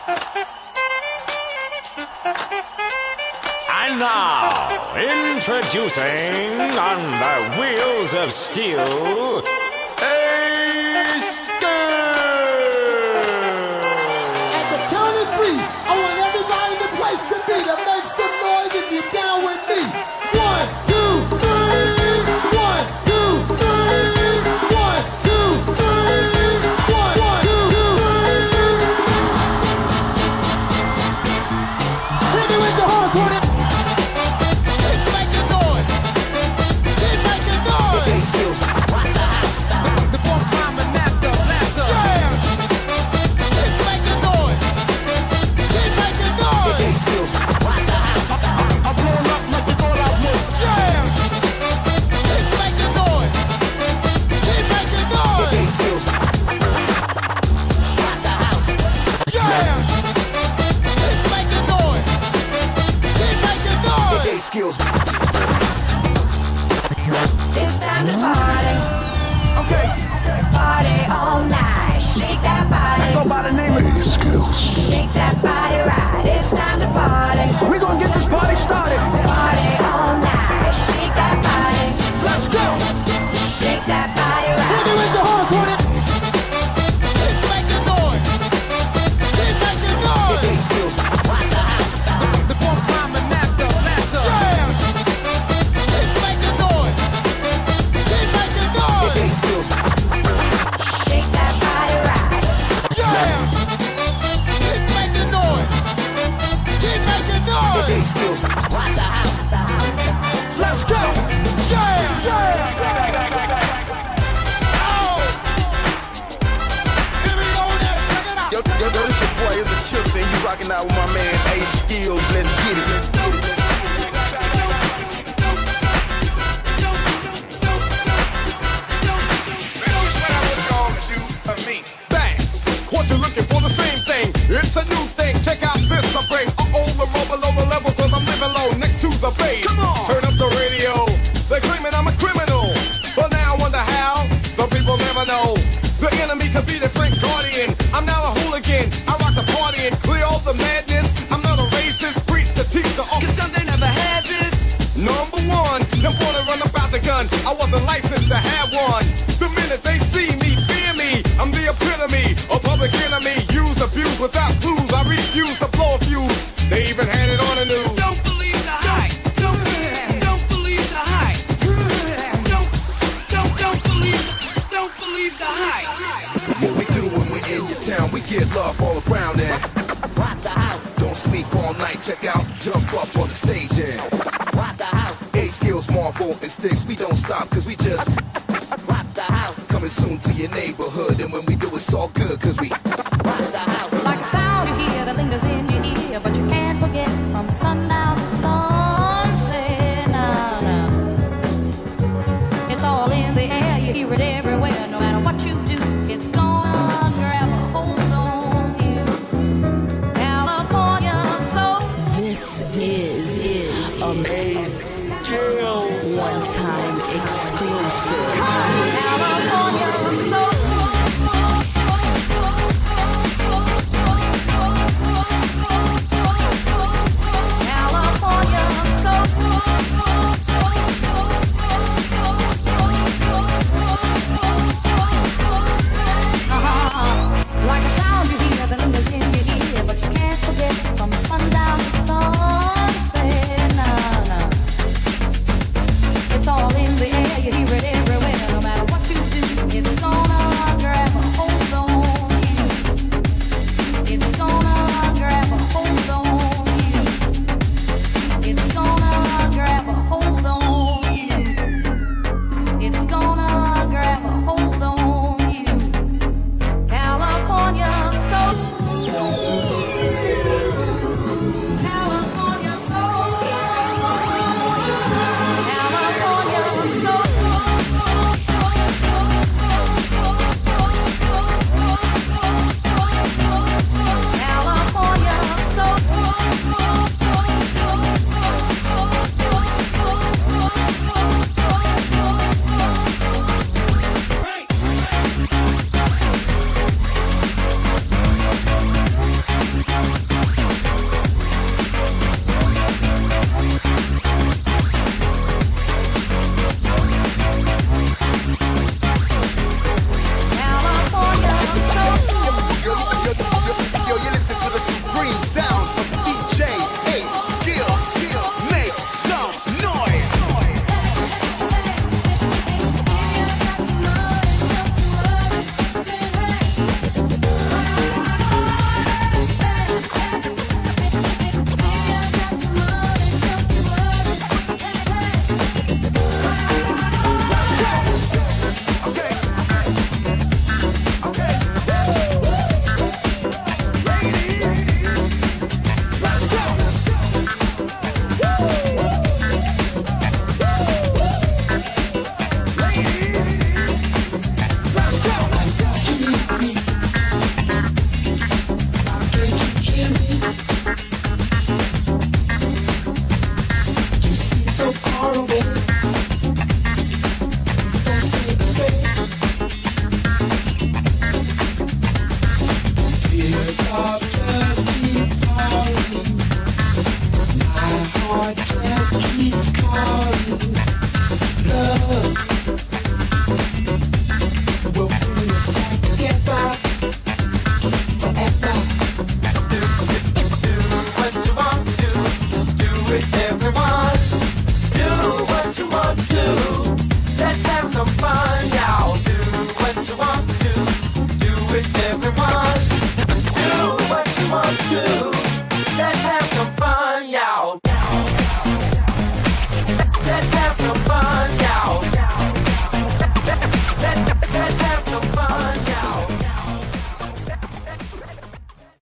And now, introducing on the wheels of steel, Ace At the count of three, I want everybody in the place to be to make some noise if you're down with me. 1, 2, 3. 1, 2, 3. 1, 2, 3. 1, 2, 3. Hit me with the horse, want it. Keep making noise. Keep making noise. The bass skills. The funk rhyming master. Yeah. Keep making noise. Keep making noise. The bass skills. I'm blowing up like you thought I would. Yeah. Keep making noise. Keep making noise. The bass skills. Yeah. Keep making noise. Keep making noise. The bass skills. It's time to party. Okay. Party all night. Shake that body. Go by the name of these skills. Shake that body right. It's time to party. We're gonna get this party started. Party all night. Shake that body. Let's go. Shake that body Hit me right. with the horse, want it. Keep making noise. Keep making noise. The bass skills. The funk rhyming master. Yeah. Keep making noise. Keep making noise. The bass skills. Shake that body right. Yeah. Keep making noise. Keep making noise. The bass skills. Let's go. Yeah. Oh. Here we go now. Check it out. Yo, this your boy is a chips and you rocking out with my man Ace Skills. Let's get it. Bang! What you looking for? The same thing. It's a new thing. Check out this I bring. The roll below the level, cause I'm living low next to the base. Come on. Turn up the radio. They're claiming I'm a criminal. But now I wonder how. Some people never know. The enemy could be the Frank Guardian. I'm now a hooligan. I rock the party and clear all the madness. I'm not a racist. Preach the teacher. Cause some they never had this. Number one, them wanna run about the gun. I wasn't licensed to have one. The minute they see me, fear me. I'm the epitome of public enemy. Use, abuse without clues. I refuse to blow a fuse. They even had it on the news. Don't believe the hype. Don't believe the hype. Don't believe the hype. What we do when we're in your town, we get love all around and don't sleep all night, check out, jump up on the stage and Ace Skills, Marvel and Sticks, we don't stop cause we just coming soon to your neighborhood and when we do it's all good cause we